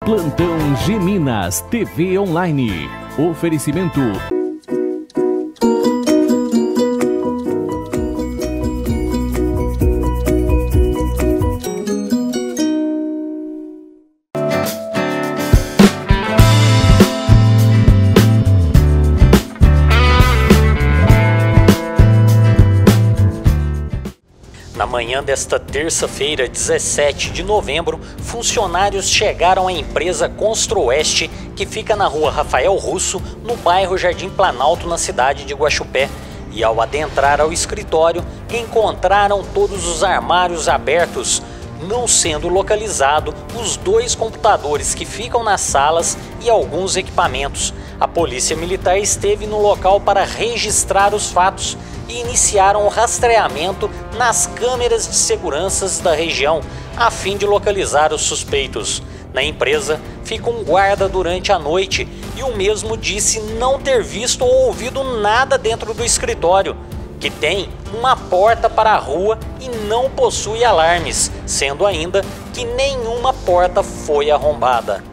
Plantão G Minas TV Online. Oferecimento. Na manhã desta terça-feira, 17 de novembro, funcionários chegaram à empresa Construoeste, que fica na rua Rafael Russo, no bairro Jardim Planalto, na cidade de Guaxupé. E ao adentrar ao escritório, encontraram todos os armários abertos, não sendo localizado os 2 computadores que ficam nas salas e alguns equipamentos. A Polícia Militar esteve no local para registrar os fatos e iniciaram o rastreamento nas câmeras de segurança da região, a fim de localizar os suspeitos. Na empresa fica um guarda durante a noite e o mesmo disse não ter visto ou ouvido nada dentro do escritório, que tem uma porta para a rua e não possui alarmes, sendo ainda que nenhuma porta foi arrombada.